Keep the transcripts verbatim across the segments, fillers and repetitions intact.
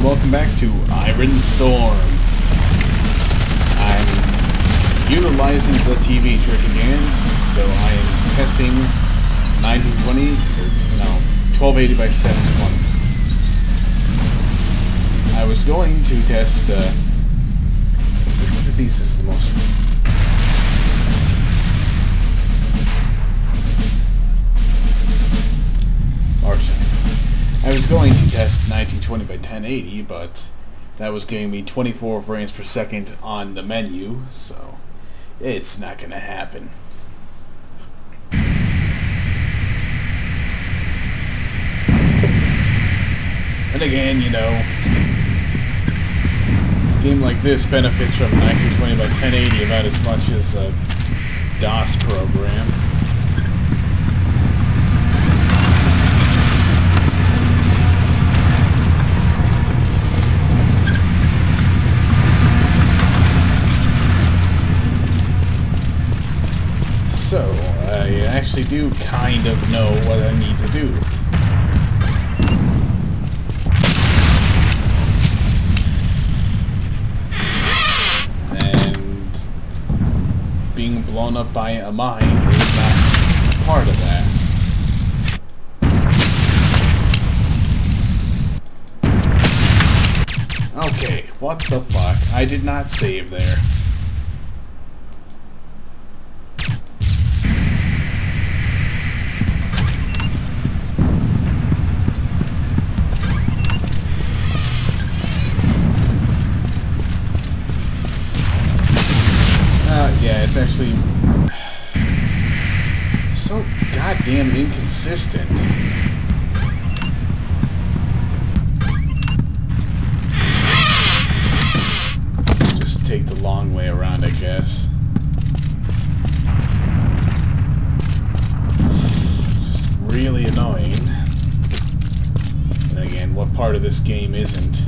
and welcome back to Iron Storm. I'm utilizing the T V trick again, so I am testing nineteen twenty, or no, twelve eighty by seven twenty. I was going to test, uh, which one of these is the most... I was going to test nineteen twenty by ten eighty, but that was giving me twenty-four frames per second on the menu, so it's not going to happen. And again, you know, a game like this benefits from nineteen twenty by ten eighty about as much as a DOS program. So, I actually do kind of know what I need to do. And being blown up by a mine is not part of that. Okay, what the fuck? I did not save there. Yeah, it's actually so goddamn inconsistent. Just take the long way around, I guess. Just really annoying. And again, what part of this game isn't?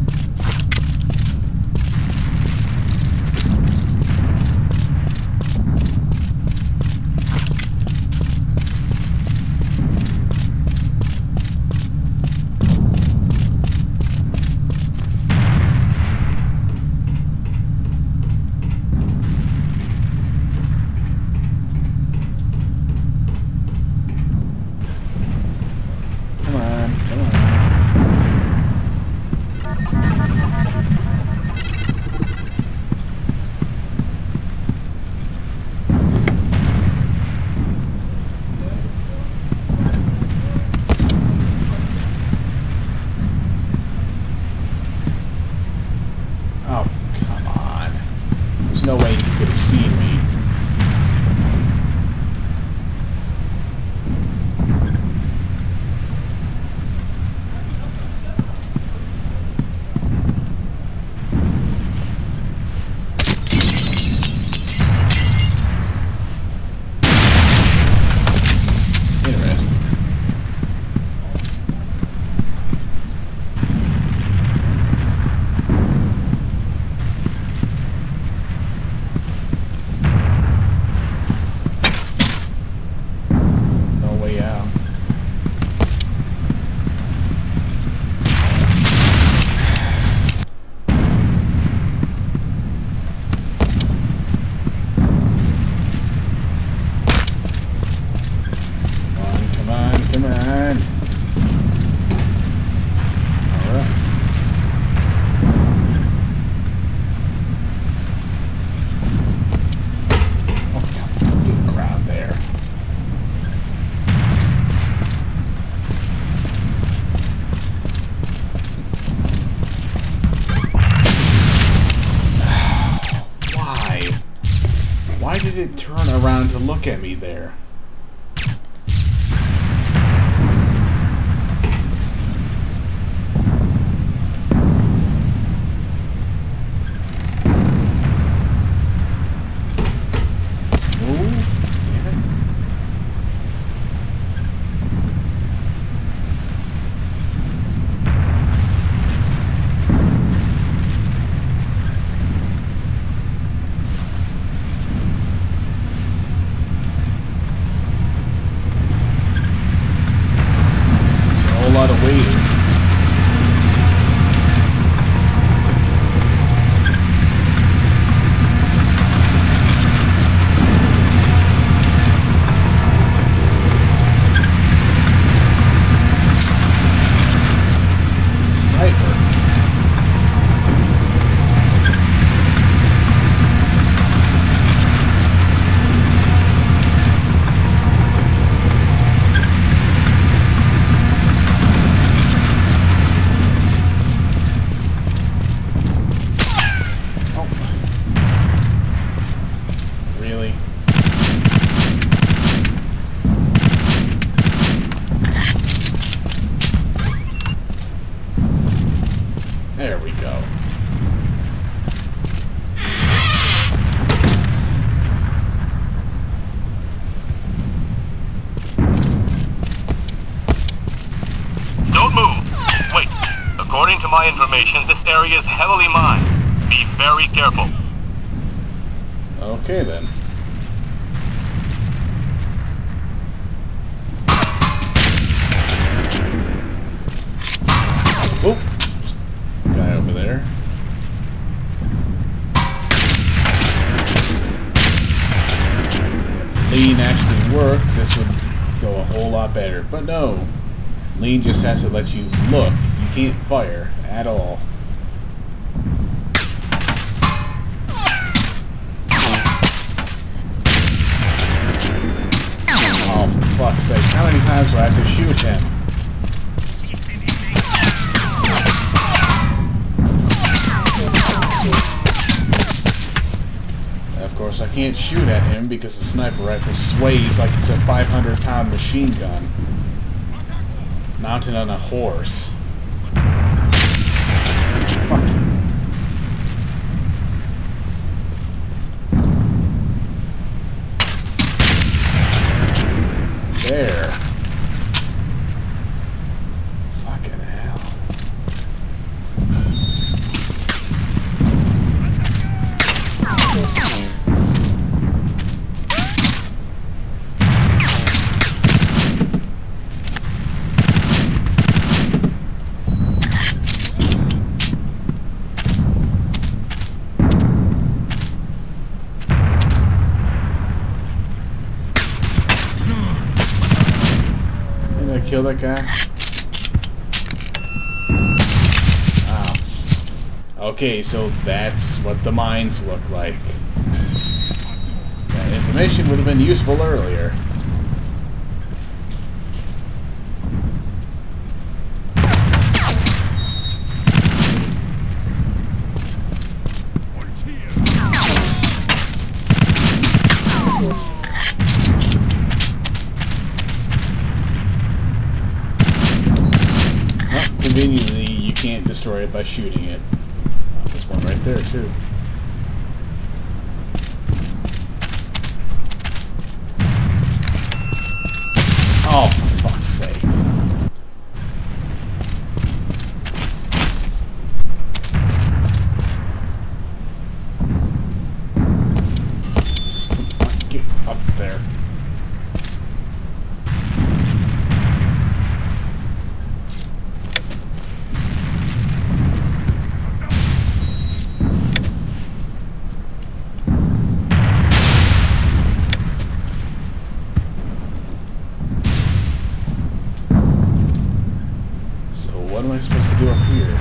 No way he could have seen me. Interesting. Come on. Alright. Oh, come on. Get around there. Why? Why did it turn around to look at me there? According to my information, this area is heavily mined. Be very careful. Okay then. Oh, guy over there. If lean actually worked, this would go a whole lot better. But no, lean just has to let you look. You can't fire at all. Oh, for fuck's sake! How many times do I have to shoot him? Of course, I can't shoot at him because the sniper rifle sways like it's a five hundred pound machine gun mounted on a horse. Fuck you. There. Fucking hell. Kill that guy? Oh. Okay, so that's what the mines look like. That information would have been useful earlier. Conveniently, you can't destroy it by shooting it. Oh, there's one right there, too. Oh, for fuck's sake. Get up there. What am I supposed to do up here?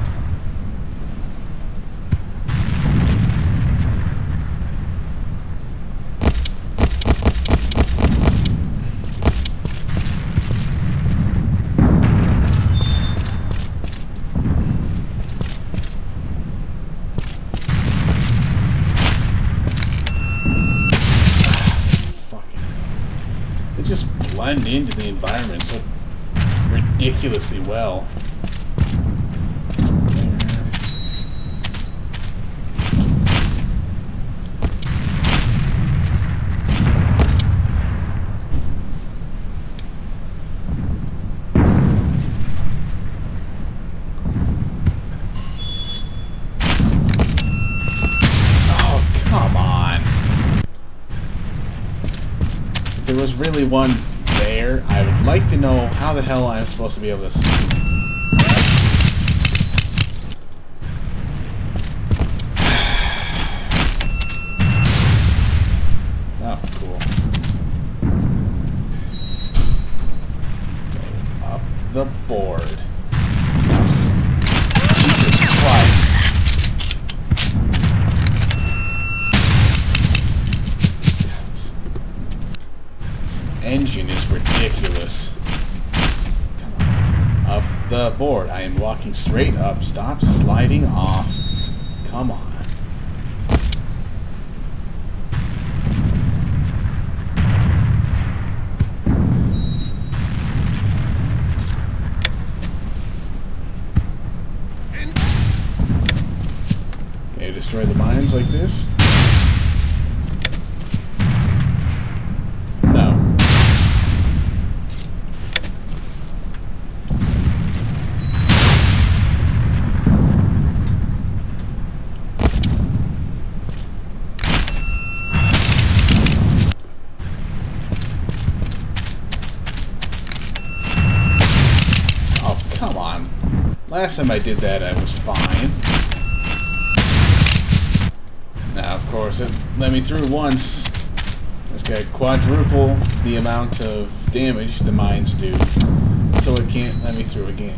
Fucking. They just blend into the environment so ridiculously well. If there was really one there, I would like to know how the hell I'm supposed to be able to see. Oh, cool. Go up the board. Stop. Jesus Christ. Engine is ridiculous. Come on. Up the board. I am walking straight up. Stop sliding off. Come on. Okay, destroy the mines like this? Last time I did that, I was fine. Now, of course, it let me through once. It's got quadruple the amount of damage the mines do, so it can't let me through again.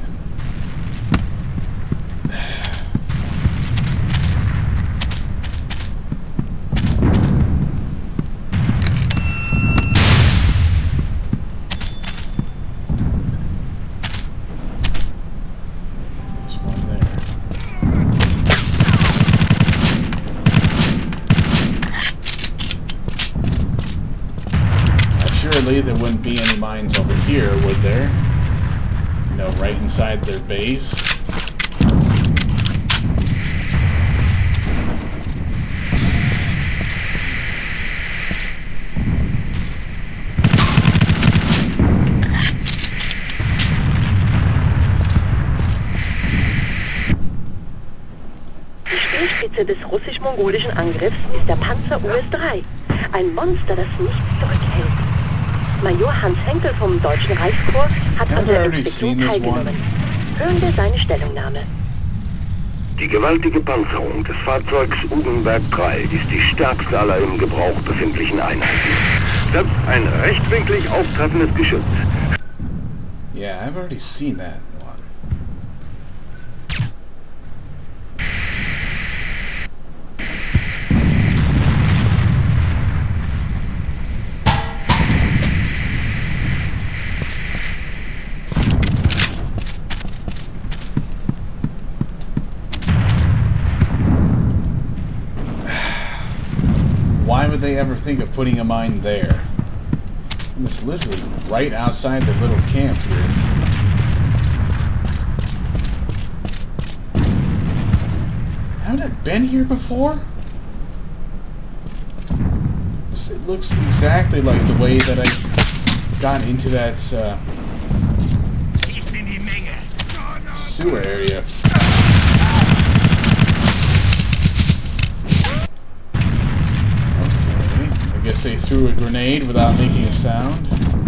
Surely there wouldn't be any mines over here, would there? You know, right inside their base. Die Speerspitze des russisch-mongolischen Angriffs ist der Panzer U S drei. Ein Monster, das nichts zurückhält. Major Hans Henkel vom Deutschen Reichskorps hat an der Inspektion teilgenommen. Hören wir seine Stellungnahme. Die gewaltige Panzerung des Fahrzeugs Ugenberg drei ist die stärkste aller im Gebrauch befindlichen Einheiten. Das ist ein rechtwinklig auftreffendes Geschütz. Yeah, I've already seen that one. Why would they ever think of putting a mine there? And it's literally right outside the little camp here. Haven't I been here before? It looks exactly like the way that I got into that uh, sewer area. I guess they threw a grenade without making a sound.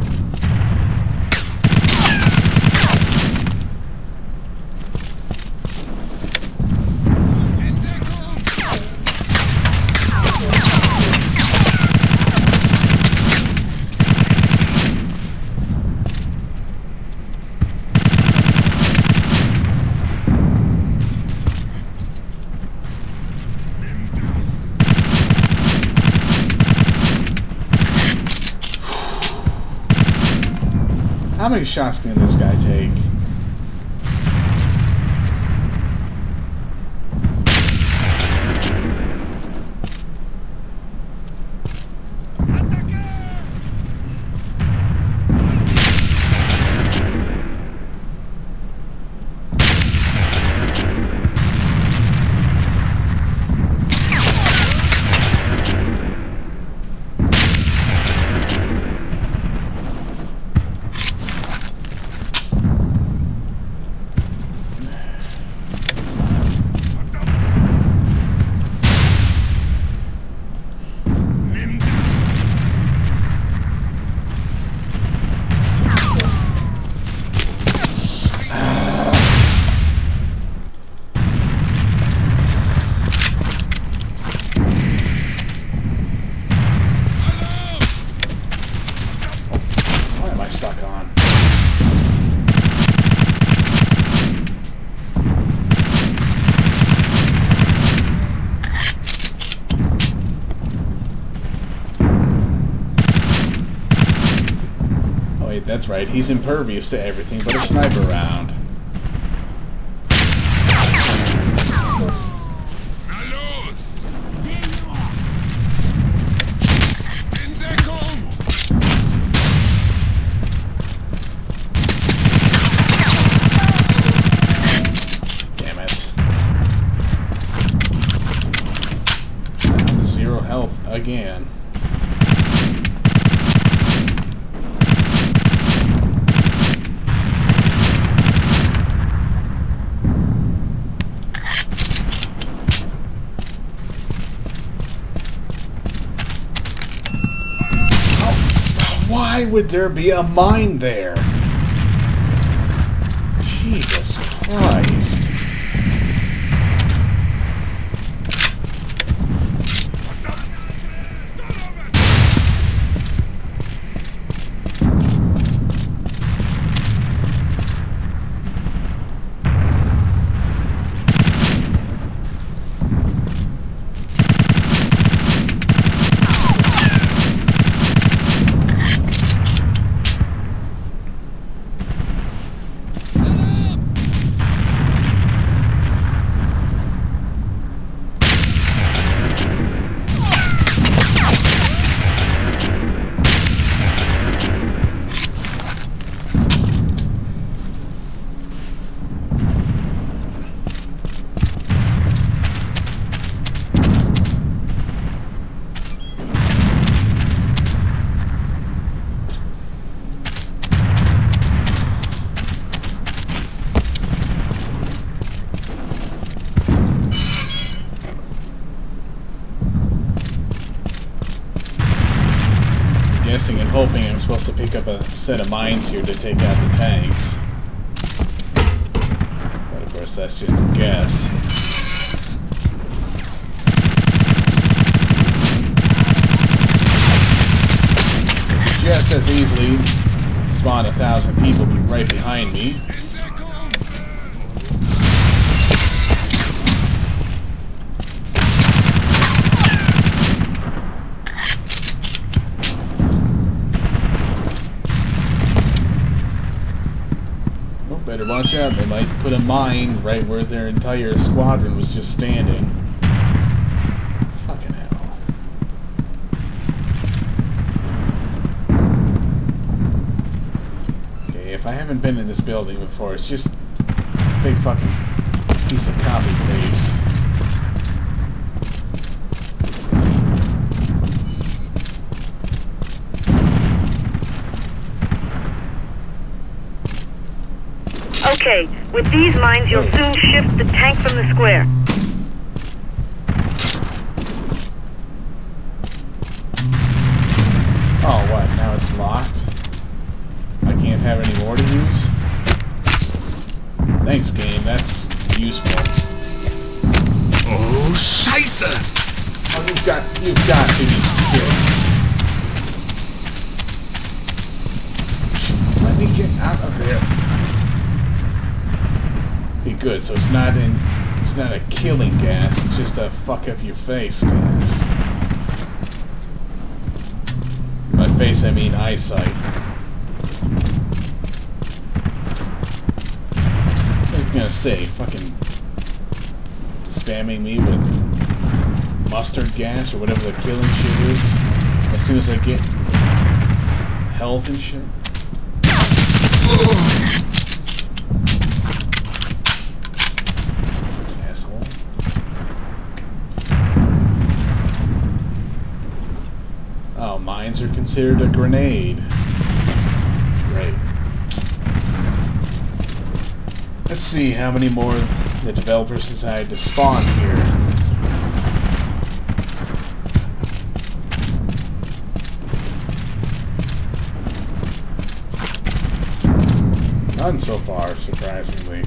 How many shots can this guy take? That's right, he's impervious to everything but a sniper round. Damn it. Zero health again. Why would there be a mine there? Jesus Christ. Guessing and hoping I'm supposed to pick up a set of mines here to take out the tanks. But of course that's just a guess. Just as easily spawn a thousand people right behind me. Better watch out, they might put a mine right where their entire squadron was just standing. Fucking hell. Okay, if I haven't been in this building before, it's just a big fucking piece of copy paste. Okay, with these mines, you'll soon shift the tank from the square. Oh, what? Now it's locked? I can't have any more to use? Thanks, game. That's useful. Oh, Scheiße! Oh, you've got, you've got to be kidding. Let me get out of there. Okay, good. So it's not in, it's not a killing gas. It's just a fuck up your face gas. By face, I mean eyesight. I was gonna say, fucking spamming me with mustard gas or whatever the killing shit is. As soon as I get health and shit. Asshole. Oh, mines are considered a grenade. Great. Let's see how many more the developers decide to spawn here. None so far, surprisingly.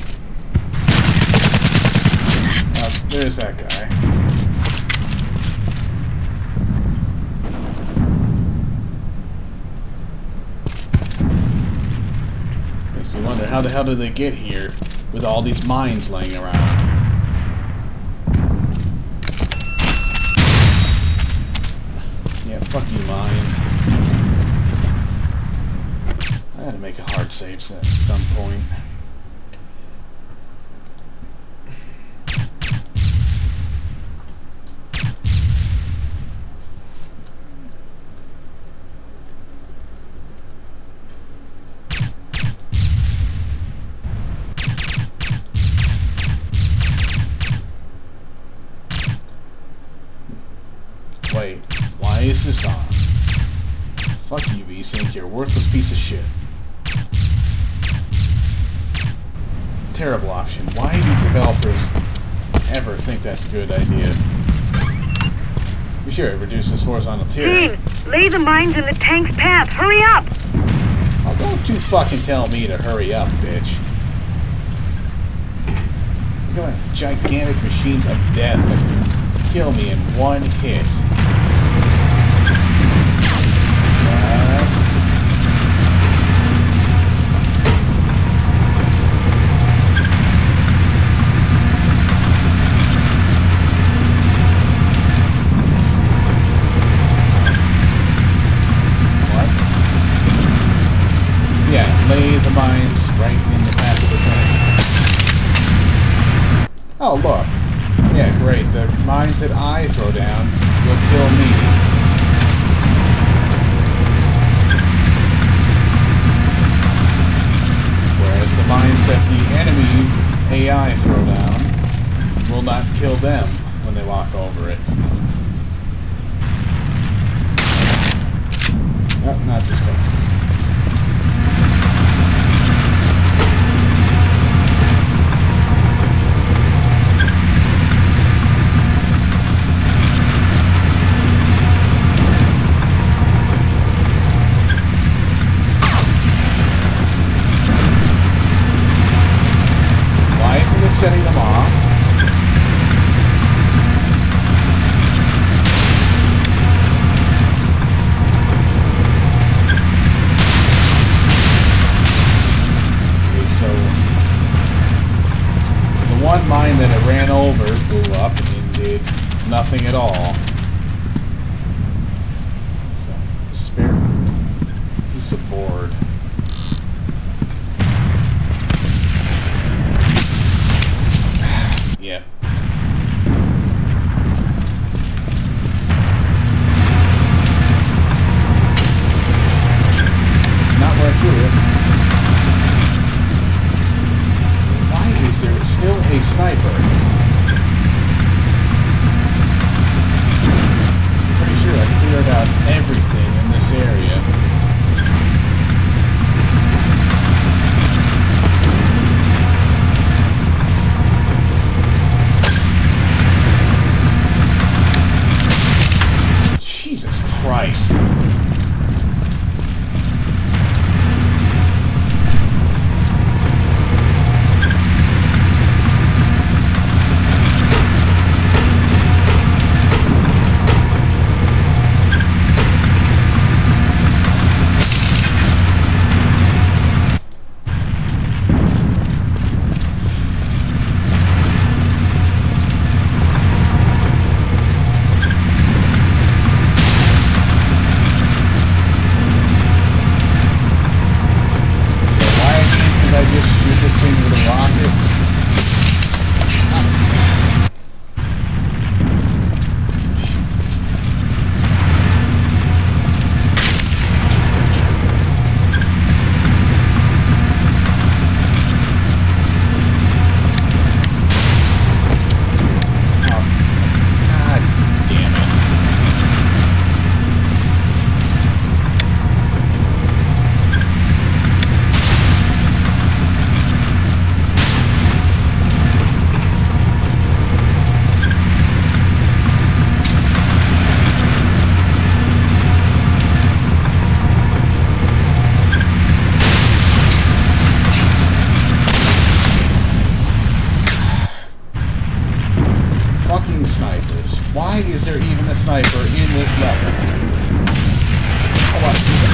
Oh, there's that guy. Makes me wonder, how the hell did they get here with all these mines laying around? Yeah, fuck you, mine. I gotta make a hard save at some point. Wait, why is this on? Fuck you, V-Sync, you're a worthless piece of shit. Terrible option. Why do developers ever think that's a good idea? Be sure it reduces horizontal tearing. Team, lay the mines in the tank's path. Hurry up! Oh, don't you fucking tell me to hurry up, bitch. talking about gigantic machines of death that can kill me in one hit. What? What? Yeah, lay the mines right in the path of the train. Oh, look. Yeah, great. The mines that I throw down will kill me. Whereas the mines that the enemy A I throw down will not kill them when they walk over it. Oh, not this one. Setting them off. Okay, so the one mine that it ran over blew up and did nothing at all. So, spare piece of board. Yeah. Not where I threw it. Why is there still a sniper? I'm pretty sure I cleared out everything in this area. Christ. Why is there even a sniper in this level? Oh,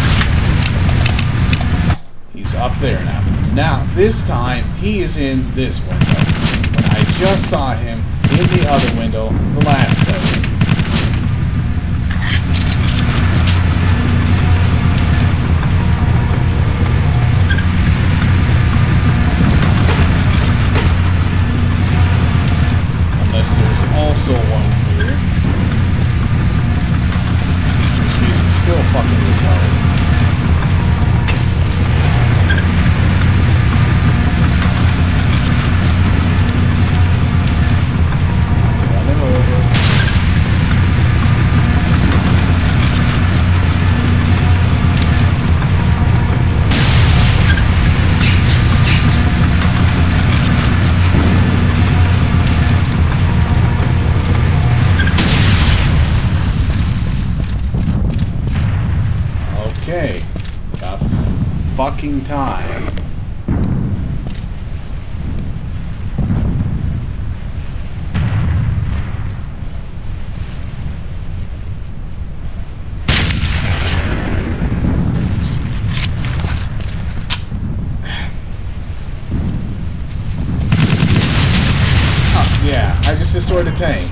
he's up there now. Now, this time, he is in this window. When I just saw him in the other window the last second. Unless there's also one here. Which means it's still fucking retarded. Okay, about fucking time. destroy the tank.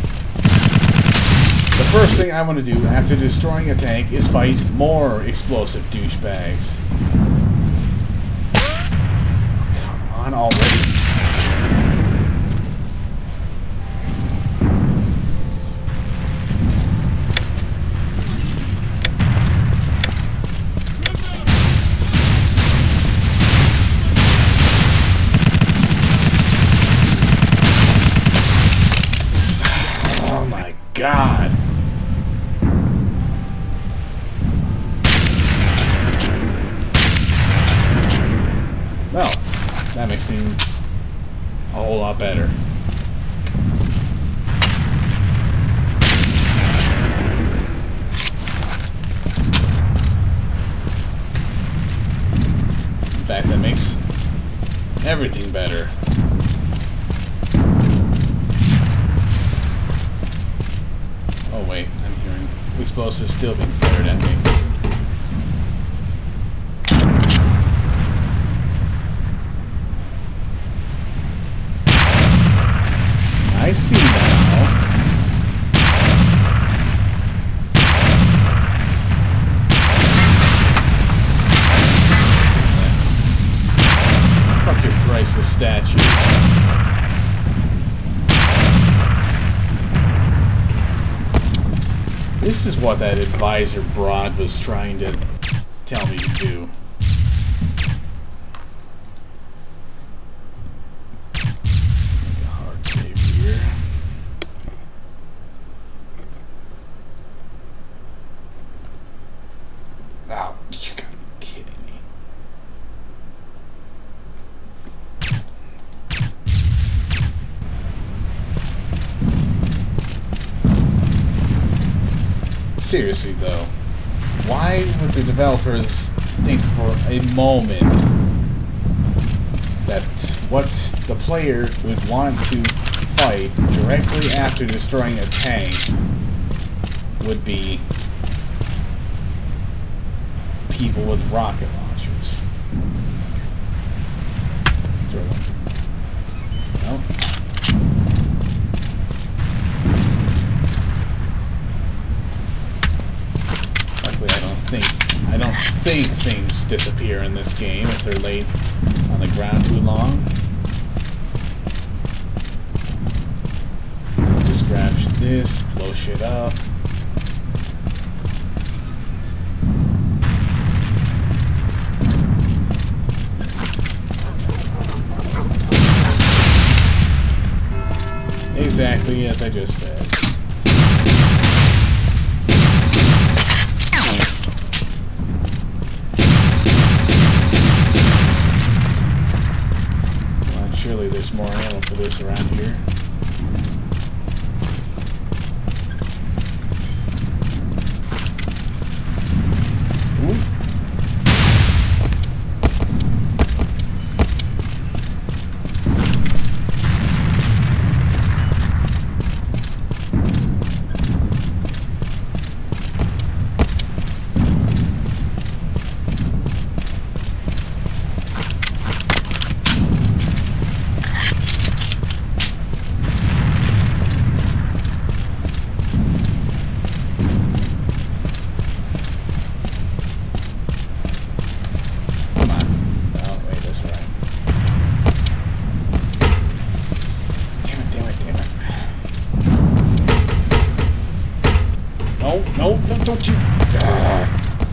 The first thing I want to do after destroying a tank is fight more explosive douchebags. Come on already. God. Well, that makes things a whole lot better. In fact, that makes everything better. Oh wait, I'm hearing explosives still being fired at me. I see now. Fuck your priceless statues. This is what that advisor broad was trying to tell me to do. Make a hard save here. Oh, you gotta be kidding me. Seriously though, why would the developers think for a moment that what the player would want to fight directly after destroying a tank would be people with rocket launchers? Throw one. No. I don't think things disappear in this game if they're laid on the ground too long. Just grab this, blow shit up. Exactly as I just said. Surely there's more ammo for this around here. Ooh. No, no, don't you. Ah.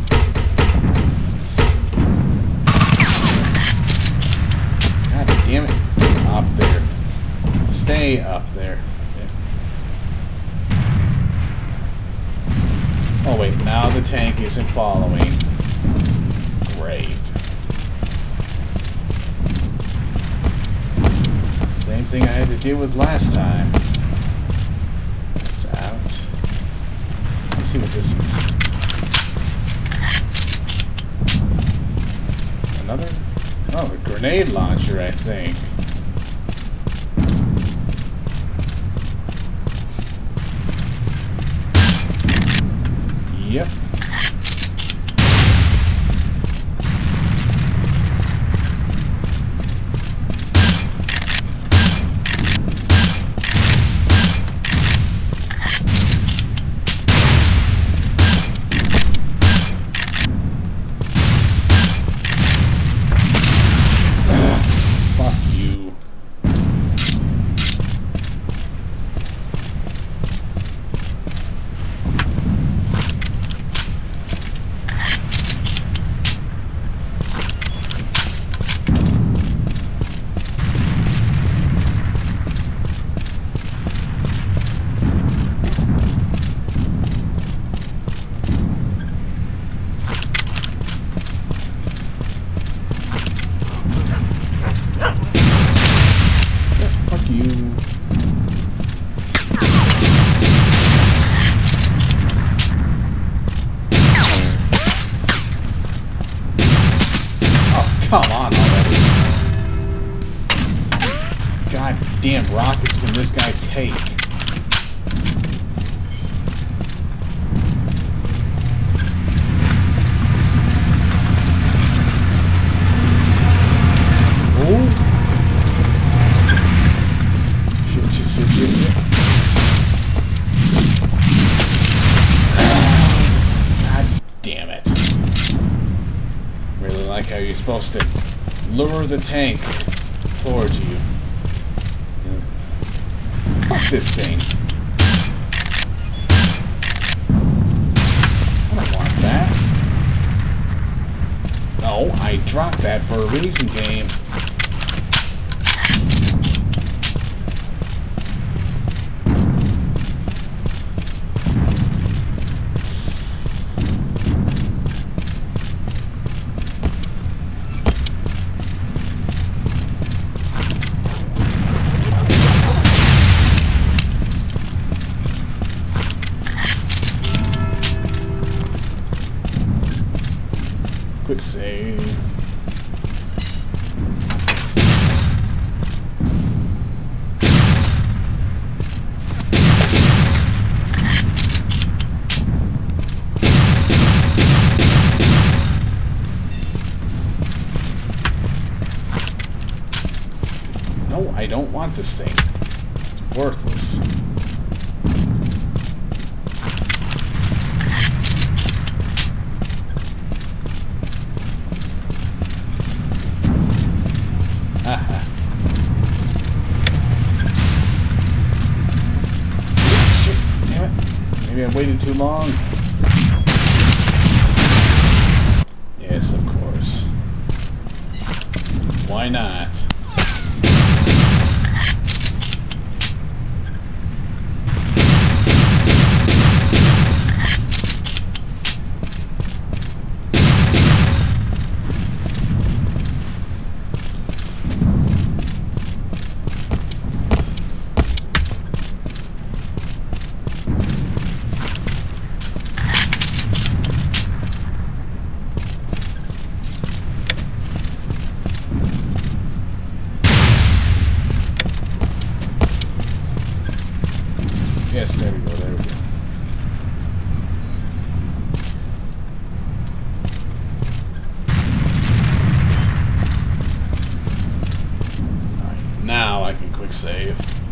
God damn it. Up there. Stay up there. Yeah. Oh wait, now the tank isn't following. Great. Same thing I had to deal with last time. It's out. Let's see what this is. Another? Oh, a grenade launcher, I think. Yep. Come on already. God damn rockets can this guy take? Oh. Shit, shit, shit, shit, shit. God damn it. Really like how you're supposed to lure the tank towards you. Fuck this thing. I don't want that. No, I dropped that for a reason, game. Quick save. No, I don't want this thing. It's worthless. Maybe I waited too long. Yes, of course. Why not? Yes, there we go, there we go. Alright, now I can quick save.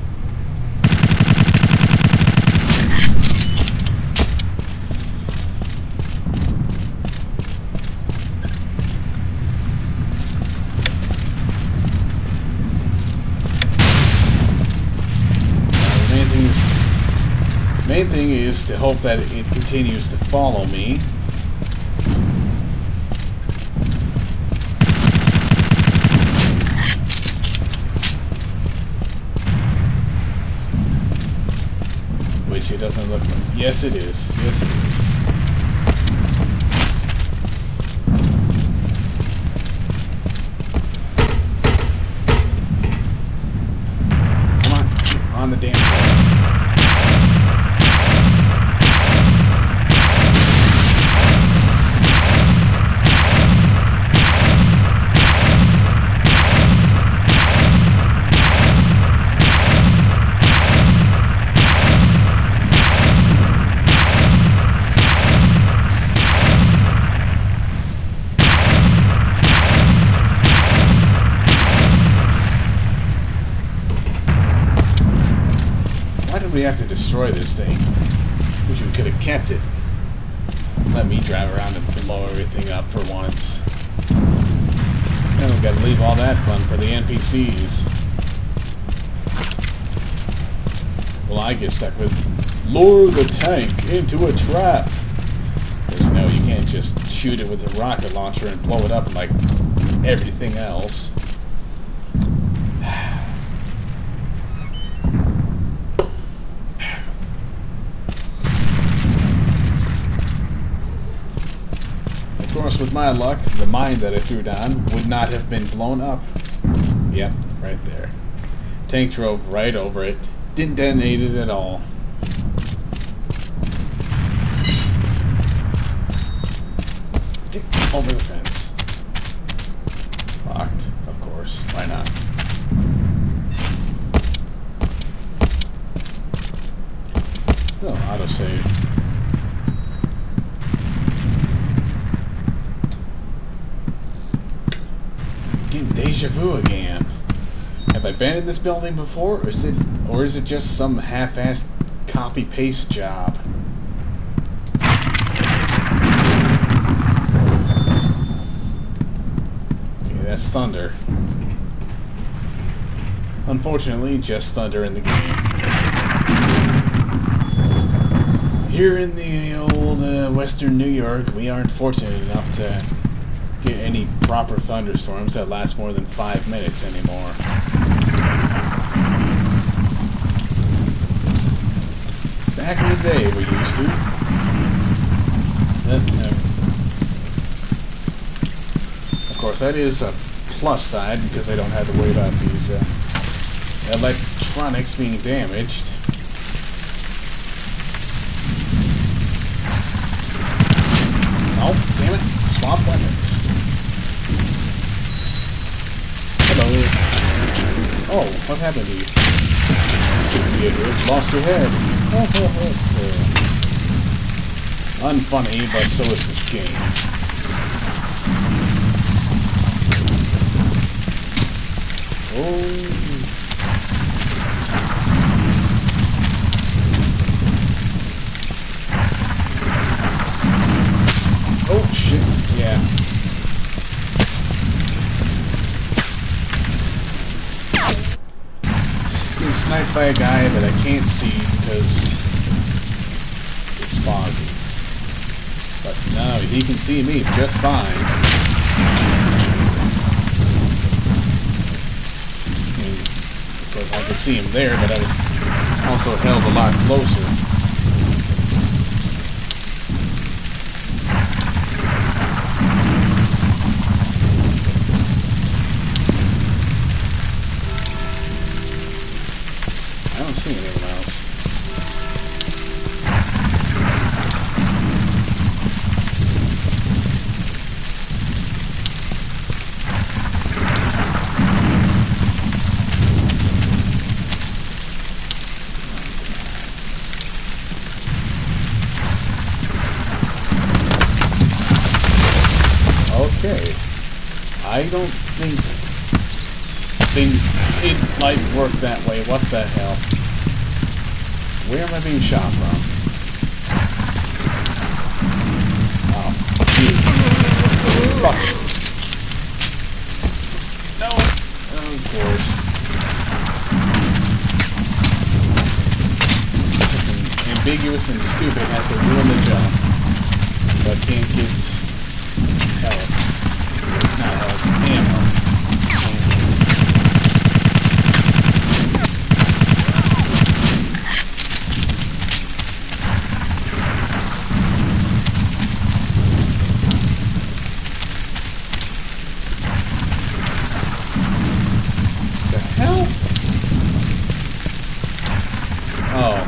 Main thing is to hope that it continues to follow me. Which it doesn't look like. Yes, it is. Yes, it is. Come on, get on the damn floor. We have to destroy this thing. Wish we could have kept it. Let me drive around and blow everything up for once. Then we've got to leave all that fun for the N P Cs. Well, I get stuck with lure the tank into a trap. Because you know, you can't just shoot it with a rocket launcher and blow it up like everything else. Of course, with my luck, the mine that I threw down would not have been blown up. Yep, right there. Tank drove right over it. Didn't detonate it at all. Get over the fence. locked, of course. Why not? Oh, autosave. Getting deja vu again. Have I been in this building before, or is it, or is it just some half-assed copy-paste job? Okay, that's thunder. Unfortunately, just thunder in the game. Here in the old uh, Western New York, we aren't fortunate enough to get any proper thunderstorms that last more than five minutes anymore. Back in the day, we used to. Uh, no. Of course, that is a plus side because I don't have to worry about these uh, electronics being damaged. Oh, damn it. Swap weapons. Hello. Oh, what happened to you? You lost your head. Oh, oh, oh, oh. Unfunny, but so is this game. Oh. Oh, shit. Yeah. Being sniped by a guy that I can't see because it's foggy. But no, he can see me just fine. I mean, of course, I could see him there, but I was also held a lot closer. I don't see anyone else. Okay. I don't think things in life work that way. What the hell? Where am I being shot from? Oh, you. Fuck. No. Of course. Ambiguous and stupid has to ruin the jump. So I can't get health. Not health. Ammo. Oh.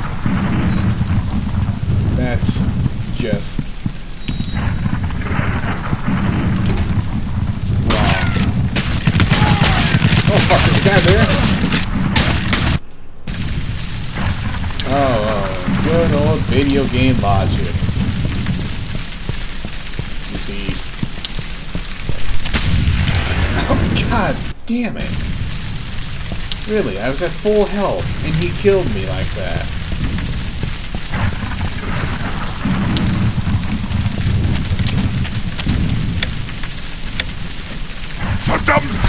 That's just wrong. Oh fuck, there's a guy there? Oh, oh, good old video game logic. You see. Oh god damn it. Really, I was at full health, and he killed me like that. Verdammt!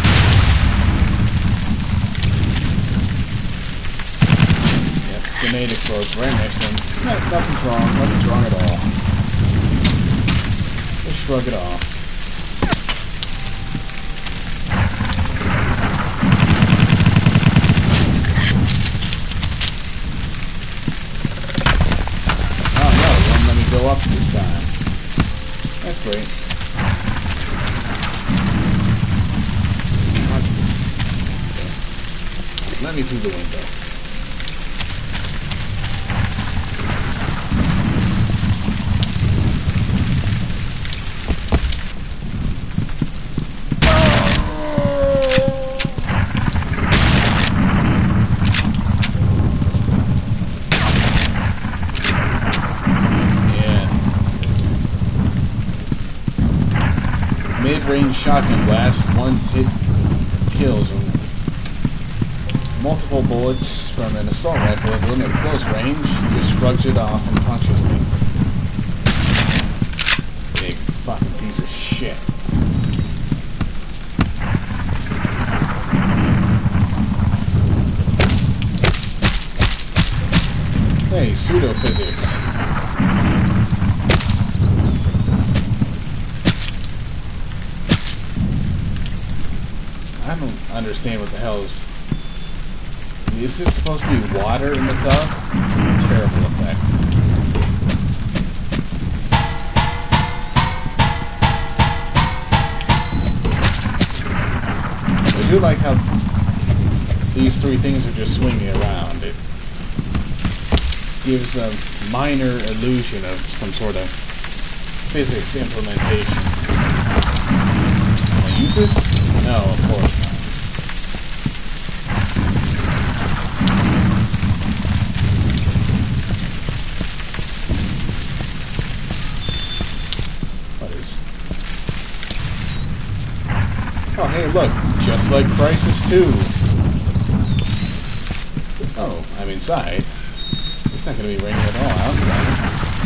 Yep, grenade explodes right next to him. No, nothing's wrong, nothing's wrong at all. Just shrug it off. Go up this time. That's great. Let me through the window. shotgun blast, one hit kills him. Multiple bullets from an assault rifle at him at close range, he just shrugs it off and punches me. Big fucking piece of shit. Hey, pseudo-physics. I don't understand what the hell is... Is this supposed to be water in the tub? It's a terrible effect. I do like how these three things are just swinging around. It gives a minor illusion of some sort of physics implementation. Can I use this? No, of course not. What is... Oh, hey, look. Just like Crisis two. Oh, I'm inside. It's not going to be raining at all outside.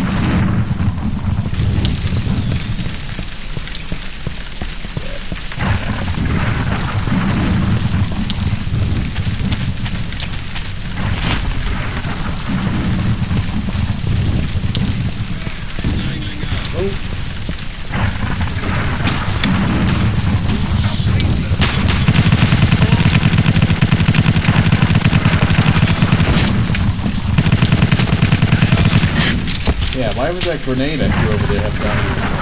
Oh. Yeah, why was that grenade I threw over there have done anything?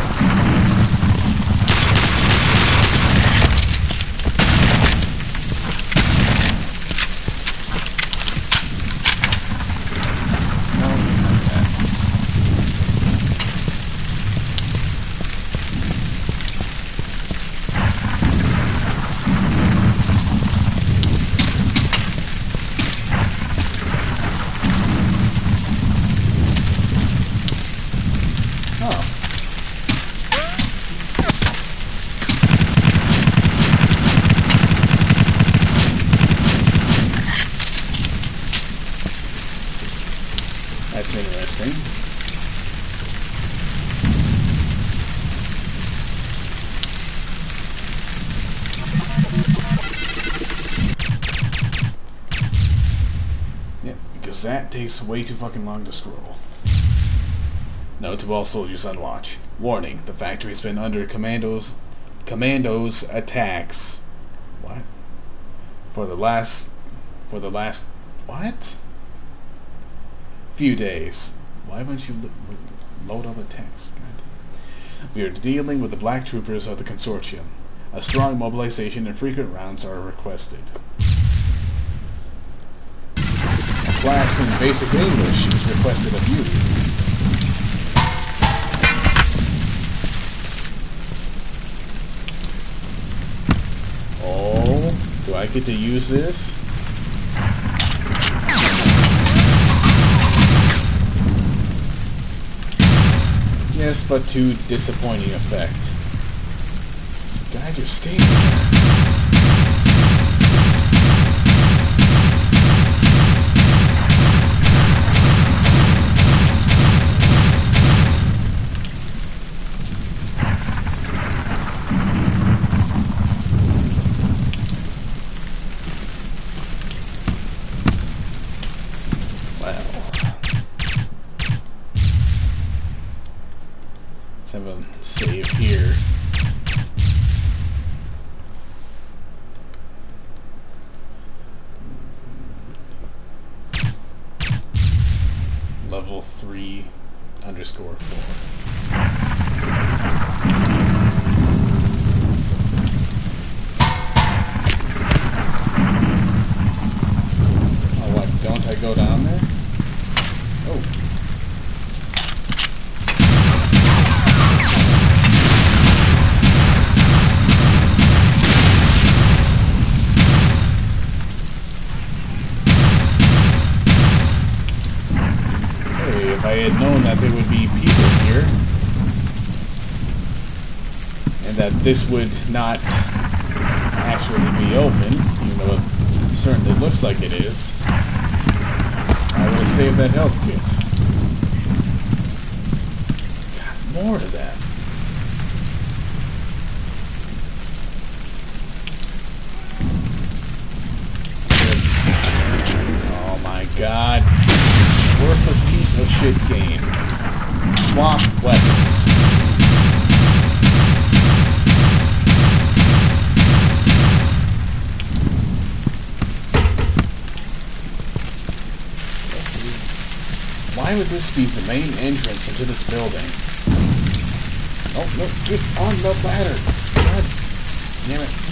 That's interesting. Yeah, because that takes way too fucking long to scroll. Note to all soldiers on watch. Warning, the factory has been under commandos commandos attacks. What? For the last for the last what? Few days. Why wouldn't you lo load all the text? God. We are dealing with the black troopers of the consortium. A strong mobilization and frequent rounds are requested. A class in basic English is requested of you. Oh, do I get to use this? Yes, but to disappointing effect. This guy just stayed there. Let's have a save here. Level three underscore four. Oh, what? Don't I go down there? Oh. If I had known that there would be people here, and that this would not actually be open, even though it certainly looks like it is, I would have saved that health kit. God, more of that. Oh my god. Worthless piece of shit game. Swap weapons. Why would this be the main entrance into this building? Oh, no, get on the ladder! God damn it.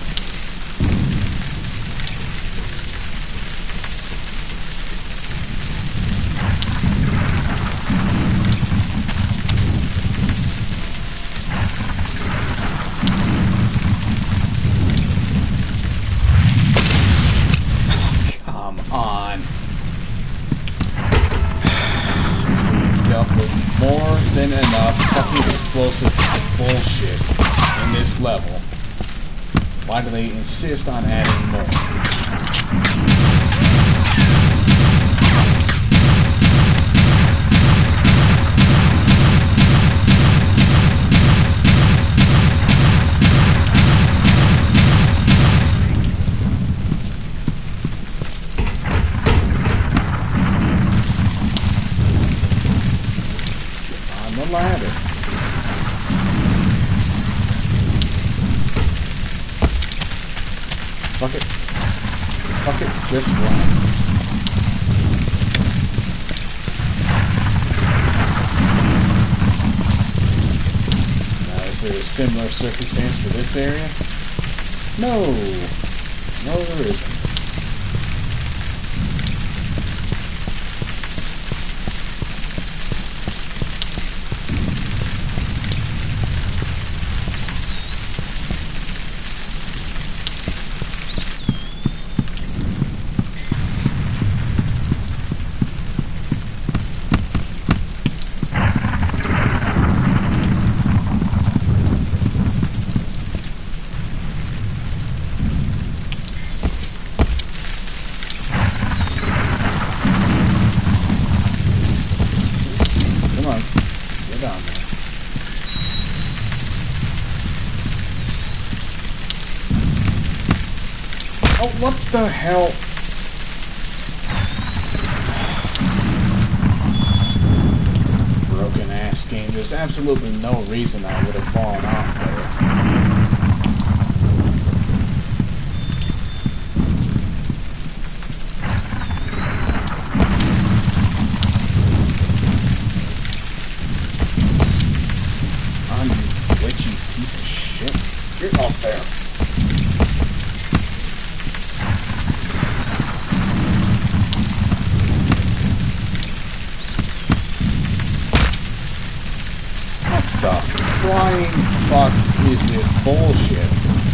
Come on. With more than enough fucking explosive bullshit in this level. Why do they insist on adding more? Ladder. Fuck it. Fuck it. Just run. Now, is there a similar circumstance for this area? No. No, there isn't. Oh, what the hell? Broken ass game. There's absolutely no reason I would have fallen off there. Unglitchy piece of shit. Get up there. The flying fuck is this bullshit?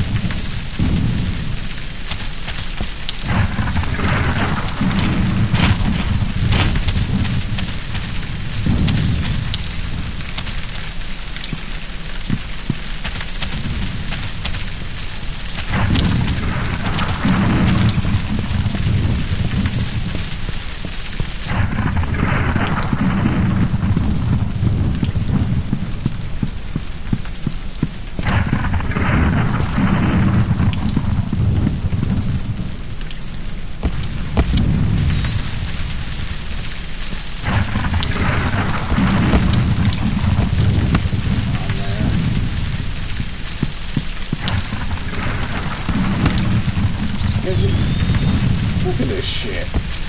Look at this shit.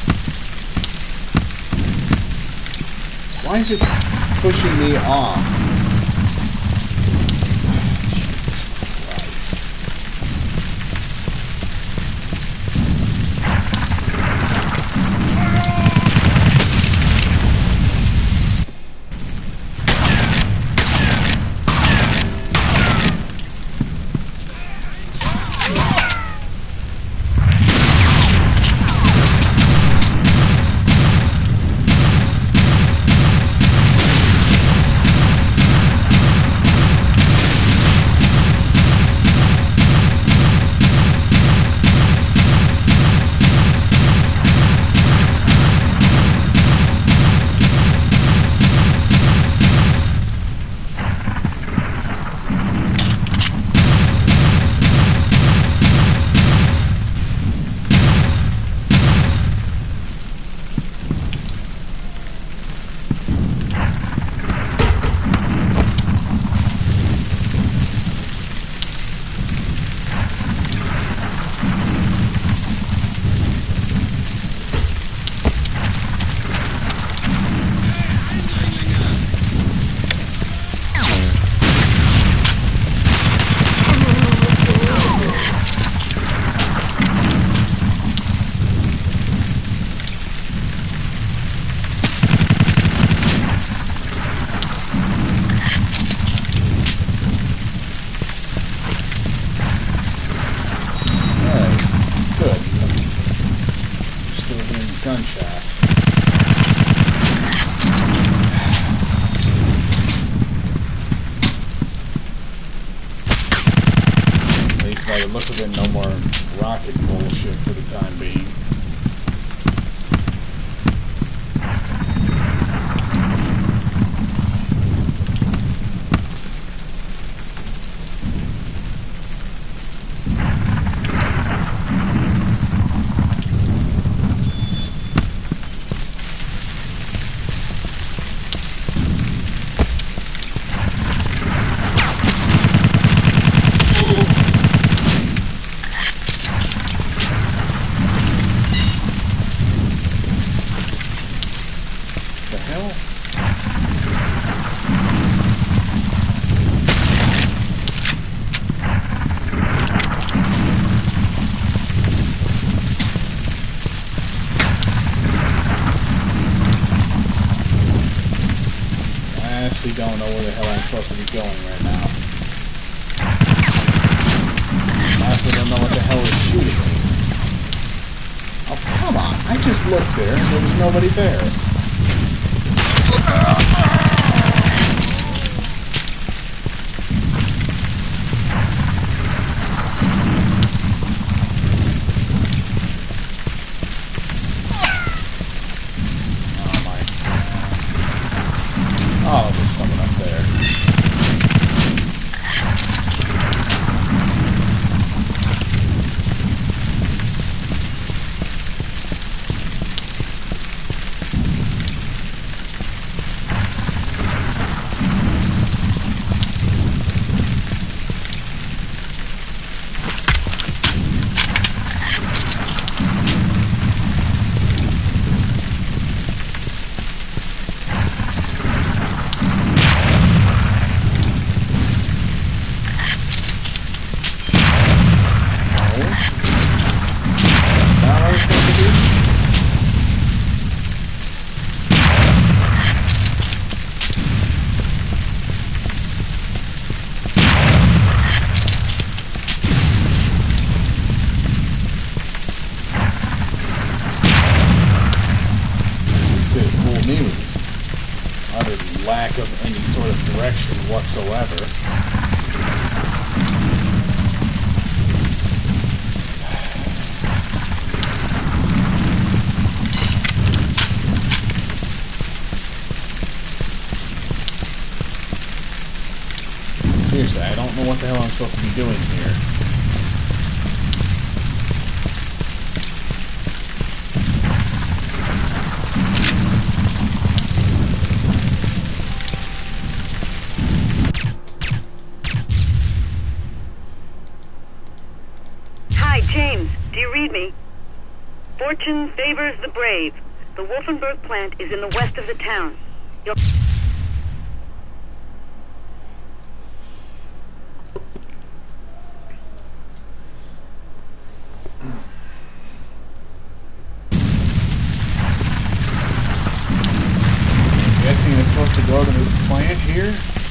Why is it pushing me off? shot. At least by the look of it, no more rocket bullshit for the time being. Don't know where the hell I'm supposed to be going right now. I also don't know what the hell is shooting me. Oh, come on. I just looked there and there was nobody there. Oh, there's someone up there. News. Utter lack of any sort of direction whatsoever. Seriously, I don't know what the hell I'm supposed to be doing here. James, do you read me? Fortune favors the brave. The Wolfenberg plant is in the west of the town. You'll guessing I'm supposed to go to this plant here?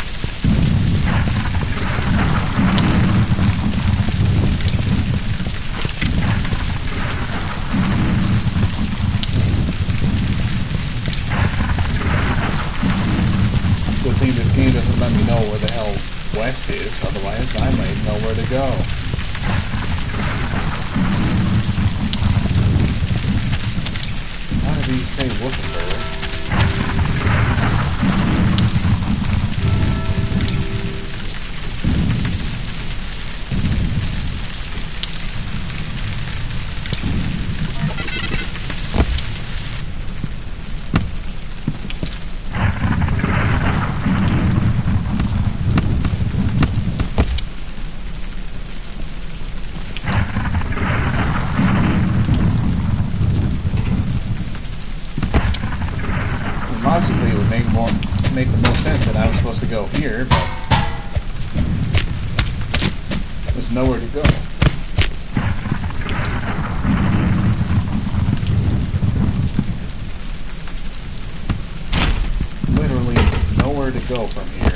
Good thing this game doesn't let me know where the hell west is, otherwise I might know where to go. How do these say Wolfenberg? Logically, it would make more make the most sense that I was supposed to go here, but there's nowhere to go. Literally nowhere to go from here.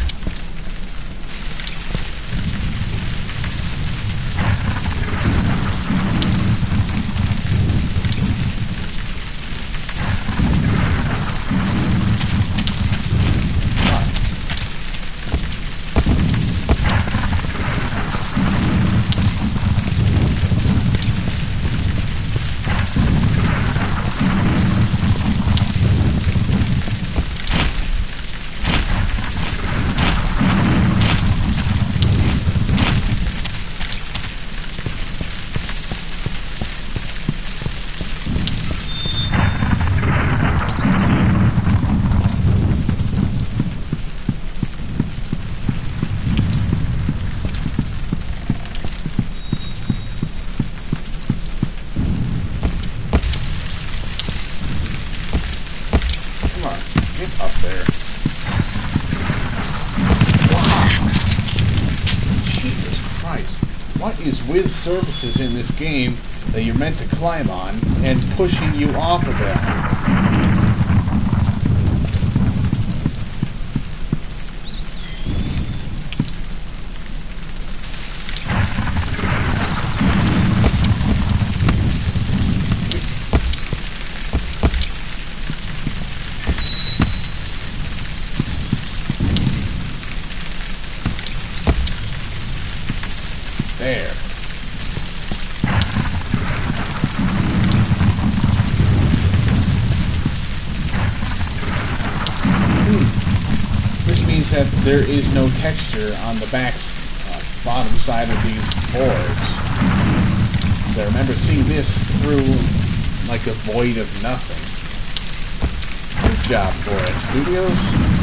with surfaces in this game that you're meant to climb on and pushing you off of them. There. Hmm. This means that there is no texture on the back, uh, bottom side of these boards. So I remember seeing this through like a void of nothing. Good job, Borat Studios.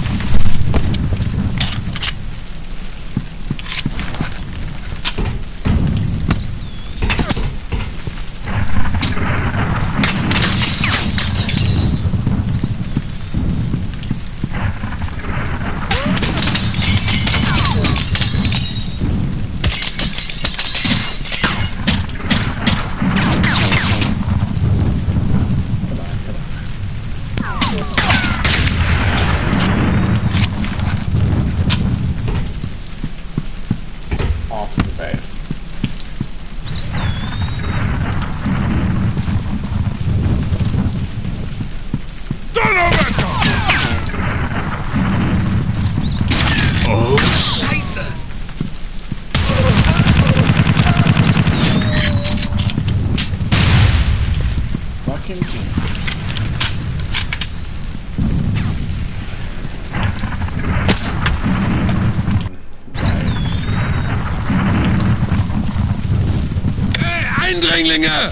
Eindringlinge!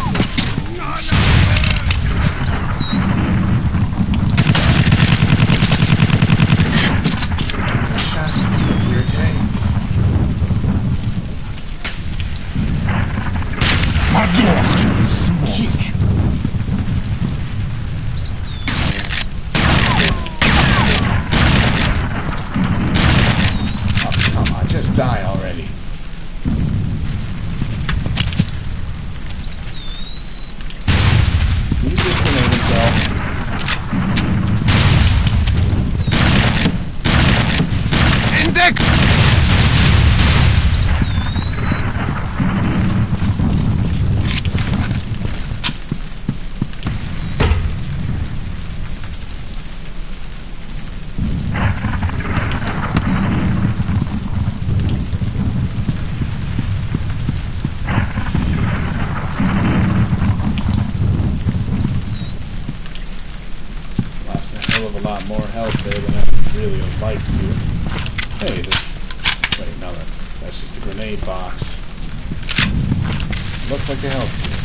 Oh, come on, just die already. A lot more health there than I would really like to. Hey, this... Wait, no, that, that's just a grenade box. Looks like a health kit.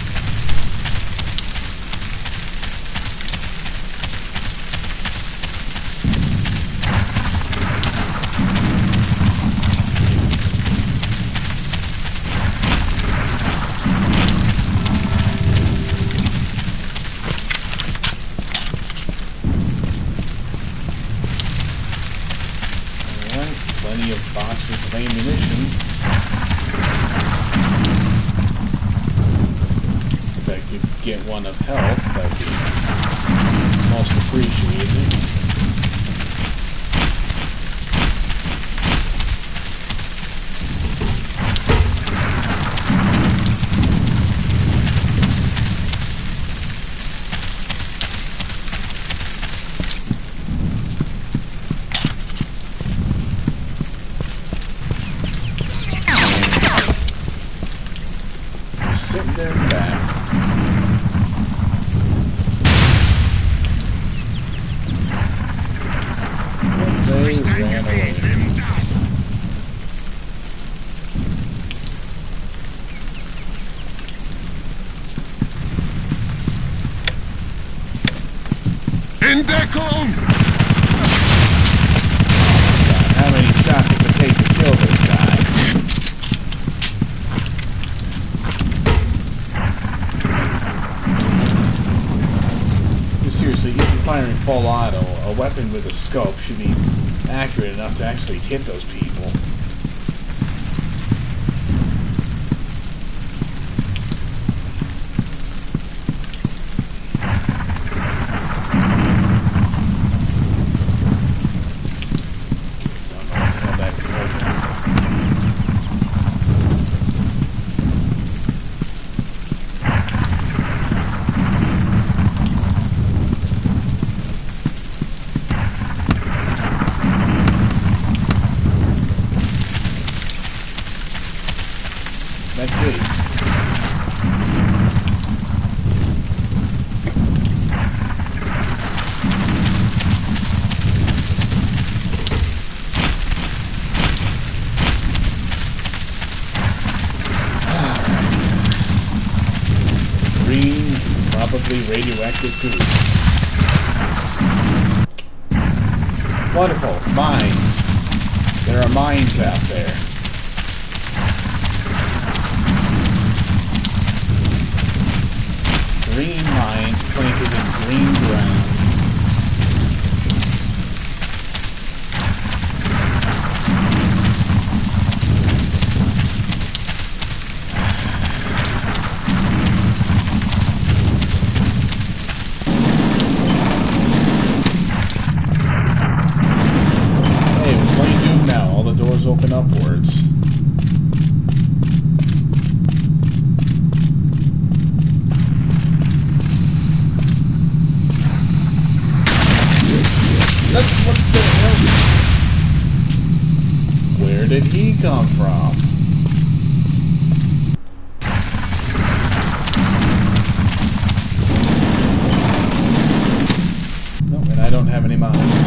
Plenty of boxes of ammunition. If I could get one of health, that'd be most appreciated. Sitting there in the back. They ran away. Entdeckung! How many shots does it take to kill this guy? Seriously, even firing full auto, a weapon with a scope should be accurate enough to actually hit those people. Hurry! Green, probably radioactive food. Wonderful. Mines. There are mines out there. Green mines planted in green ground. Hey, we're playing Doom now. All the doors open upwards. What the hell? Where did he come from? Nope, and I don't have any mines.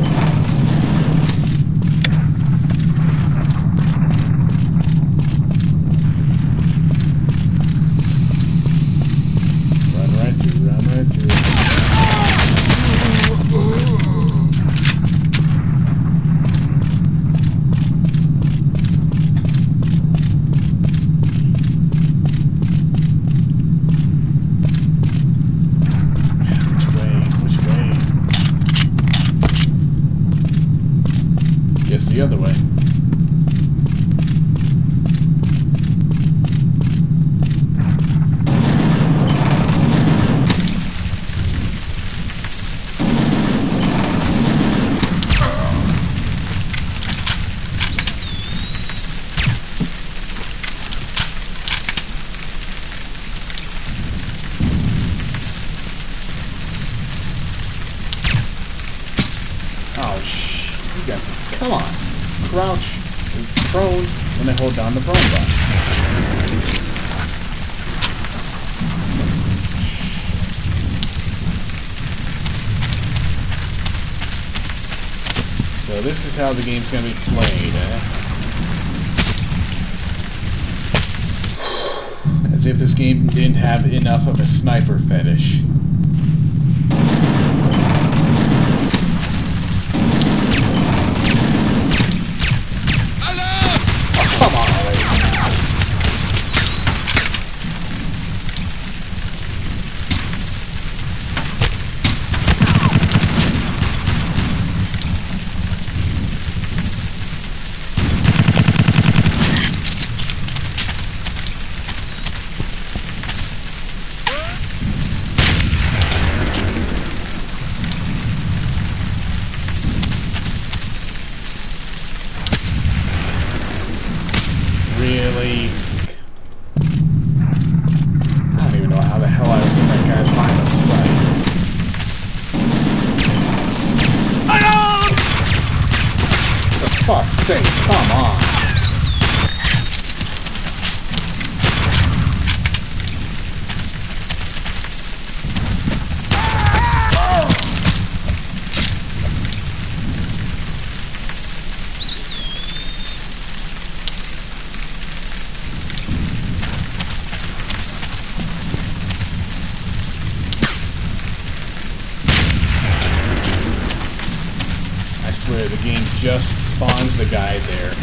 Run right through, run right through. The other way. Oh, shh. You got me. Come on. Crouch and prone when I hold down the prone button. So this is how the game's gonna be played, eh? As if this game didn't have enough of a sniper fetish. Come on, already. Really? I don't even know how the hell I was in that guy's line of sight. For fuck's sake, come on. I swear the game just spawns the guy there.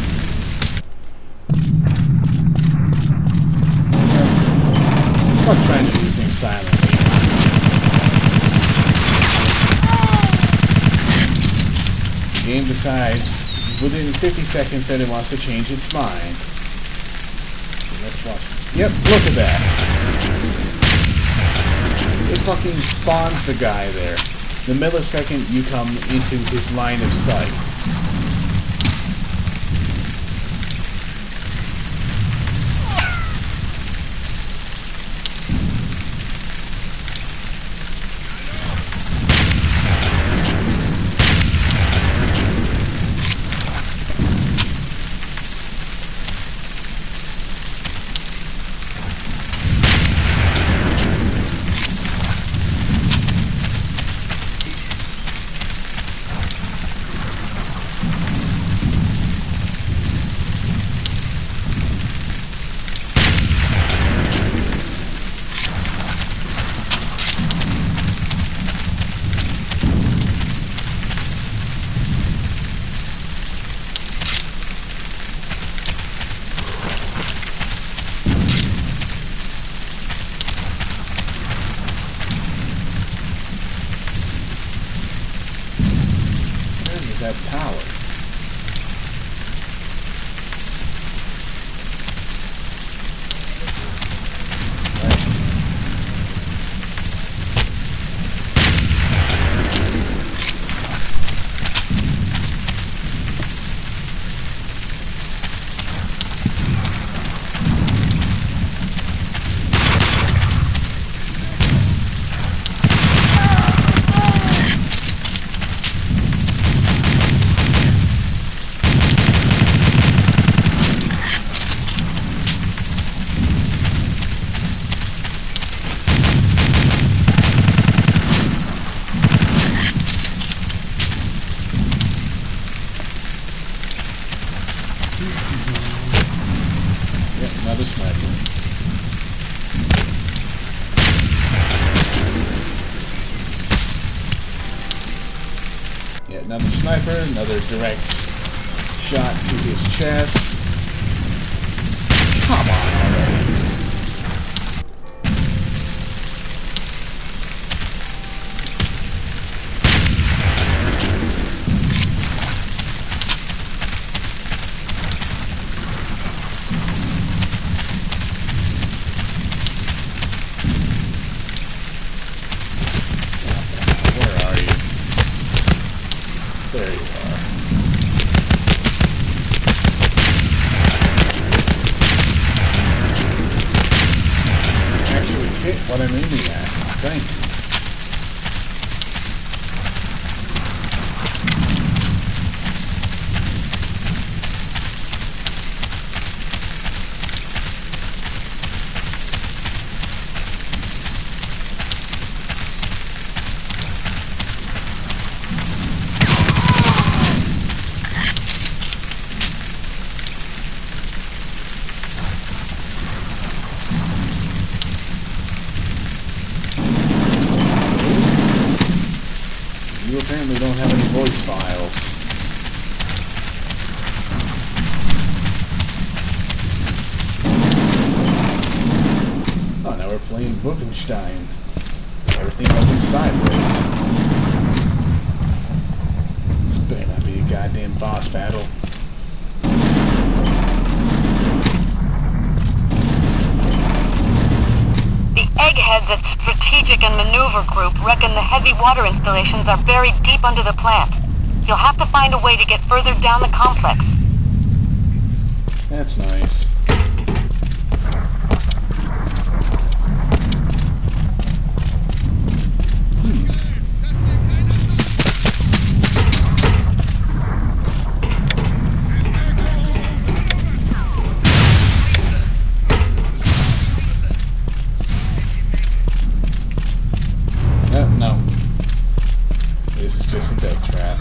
Fuck trying to do things silently. The game decides within fifty seconds that it wants to change its mind. Let's watch. Yep, look at that. It fucking spawns the guy there. The millisecond you come into his line of sight. another sniper, another direct shot to his chest. Come on already. There you are. Actually hit what I'm aiming at, I think. You apparently don't have any voice files. Oh, now we're playing Wolfenstein. Everything opens sideways. This better not be a goddamn boss battle. Eggheads at Strategic and Maneuver Group reckon the heavy water installations are buried deep under the plant. You'll have to find a way to get further down the complex. That's nice. No. This is just a death trap.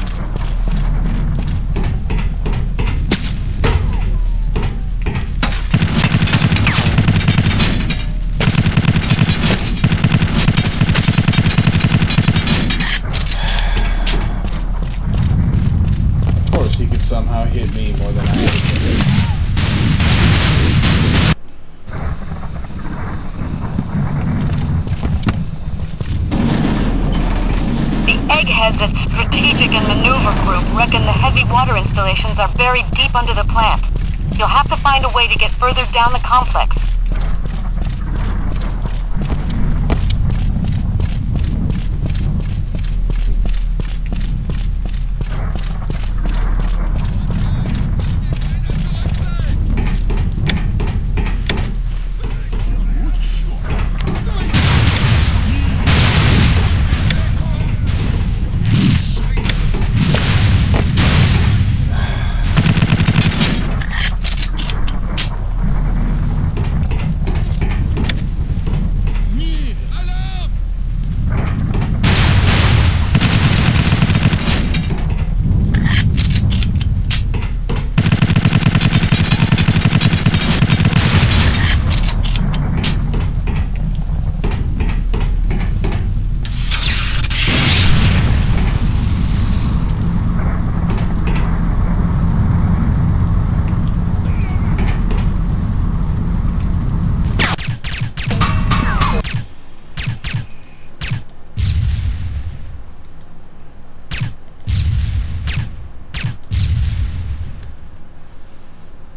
Of course he could somehow hit me more than I could. Eggheads at Strategic and Maneuver Group reckon the heavy water installations are buried deep under the plant. You'll have to find a way to get further down the complex.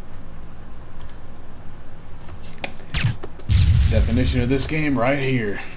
Definition of this game right here.